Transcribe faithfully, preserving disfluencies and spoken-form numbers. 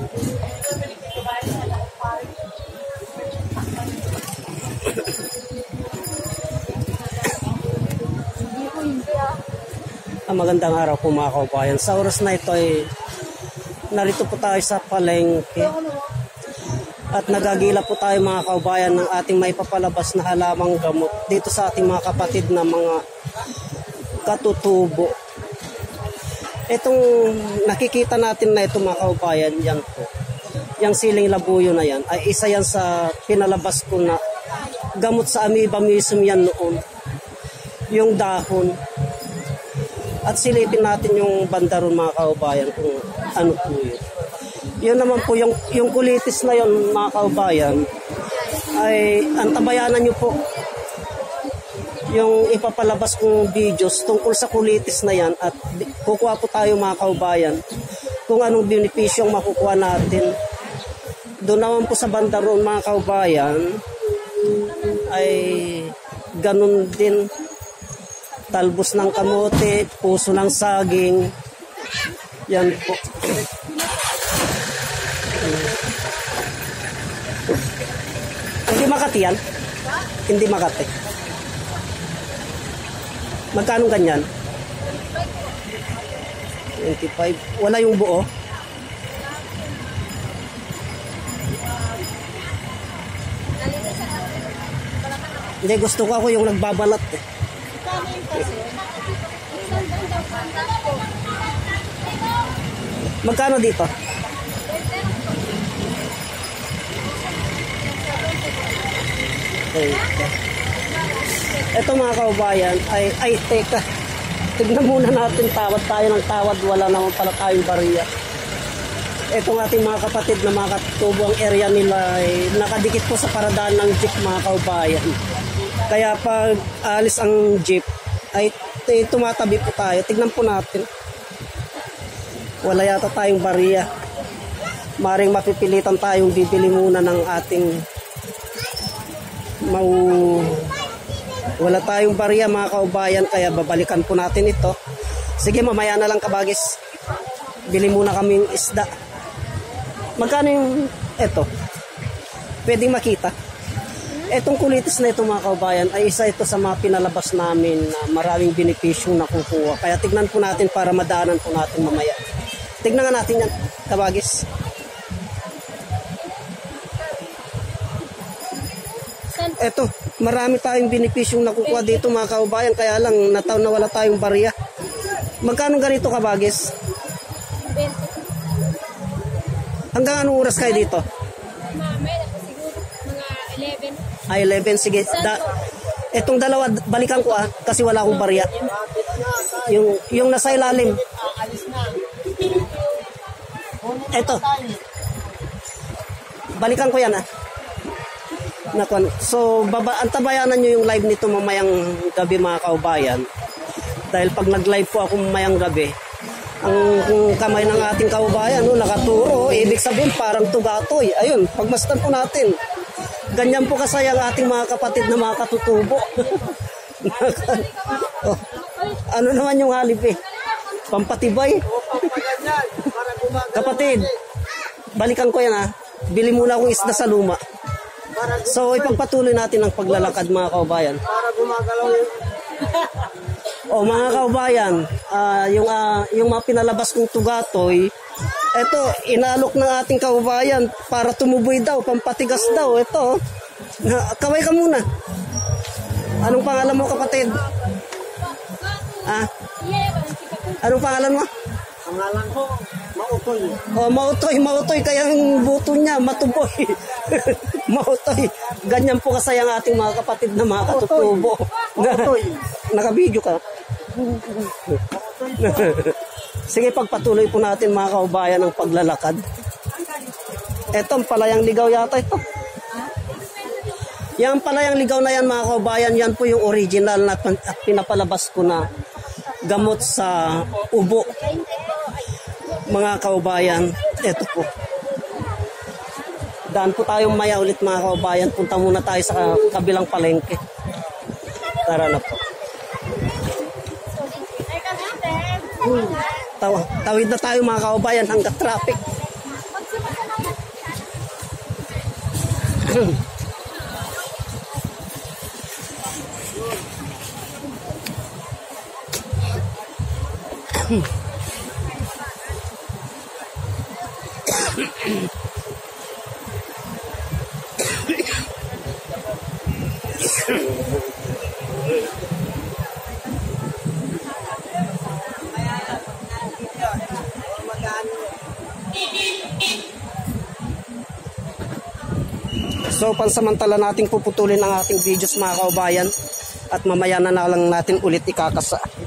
Ah, magandang araw po mga kaubayan. Sa oras na ito ay narito po tayo sa palengke at nagagila po tayo mga kaubayan ng ating may papalabas na halamang gamot dito sa ating mga kapatid na mga katutubo. Itong nakikita natin na ito mga kaubayan, yan po. Yung siling labuyo na yan ay isa yan sa pinalabas ko na gamot sa amoeba mismo yan noon. Yung dahon. At silipin natin yung bandaron mga kaubayan kung ano po yun. Yun naman po yung, yung kulitis na yun mga kaubayan ay antabayanan nyo po yung ipapalabas kong videos tungkol sa kulitis na yan at kukuha po tayo mga kaubayan kung anong benepisyong makukuha natin. Doon naman po sa bandaron mga kaubayan ay ganun din. Talbos ng kamote, puso ng saging. Yan po. Hindi Makati yan? Hindi Makati. Magkano ganyan? twenty-five. Wala yung buo? Hindi, gusto ko ako yung nagbabalat eh. Magkano dito? Okay. Ito mga kaubayan ay, ay teka, tignan muna natin, tawad tayo ng tawad, wala naman pala tayong bariya. Itong ating mga kapatid na mga katubo, ang area nila ay nakadikit po sa paradaan ng jeep mga kaubayan. Kaya pag alis ang jeep ay tumatabi po tayo. Tignan po natin. Wala yata tayong bariya. Maring mapipilitan tayong bibili muna ng ating mau... Wala tayong bariya mga kaubayan, kaya babalikan po natin ito. Sige, mamaya na lang kabagis. Bili muna kaming isda. Magkano yung ito? Pwedeng makita. Etong kulitis na ito mga kaubayan ay isa ito sa mga pinalabas namin na maraming benepisyong nakukuha. Kaya tignan po natin para madaanan po natin mamaya. Tignan nga natin yan, kabagis. Eto, marami tayong benepisyong nakukuha dito mga kaubayan. Kaya lang nataw na wala tayong bariya. Magkano ganito kabagis? Hanggang anong oras kayo dito? Ay, eleven. Sige. Da, etong dalawa, balikan ko ah. Kasi wala akong bariya. Yung, yung nasa ilalim. Eto. Balikan ko yan ah. Nakon. So, baba, antabayanan nyo yung live nito mamayang gabi mga kaubayan. Dahil pag nag-live po ako mamayang gabi, ang kamay ng ating kaubayan, no, nakaturo, ibig sabihin parang tugatoy. Ayun, pagmasdan po natin. Ganyan po kasaya ang ating mga kapatid na mga katutubo. Oh, ano naman yung halip eh? Pampatibay. Kapatid, balikan ko yan ha. Bili muna akong isda sa luma. So ipagpatuloy natin ang paglalakad mga kaubayan. Para gumagalaw yun. O mga kaubayan, uh, yung, uh, yung mga pinalabas kong tugatoy, eto, inalok ng ating kaubayan para tumuboy daw, pampatigas daw. Ito, kaway ka muna. Anong pangalan mo kapatid? Ah? Anong pangalan mo? Pangalan ko, Mautoy. Oh, Mautoy, Mautoy, kaya ang buto niya, matuboy. Mautoy. Ganyan po kasaya ang ating mga kapatid na mga katutubo. Mautoy. Nakabidyo ka. Sige, pagpatuloy po natin mga kaubayan ang paglalakad. Eto, ang palayang ligaw yata ito. Yang palayang ligaw na yan mga kaubayan, yan po yung original na pinapalabas ko na gamot sa ubo. Mga kaubayan, eto po. Daan po tayong maya ulit mga kaubayan. Punta muna tayo sa kabilang palengke. Tara na po. Hmm. Taw tawid na tayo mga kaubayan hanggang traffic. So pansamantala nating puputulin ang ating videos mga kaubayan at mamaya na na lang natin ulit ikakasa.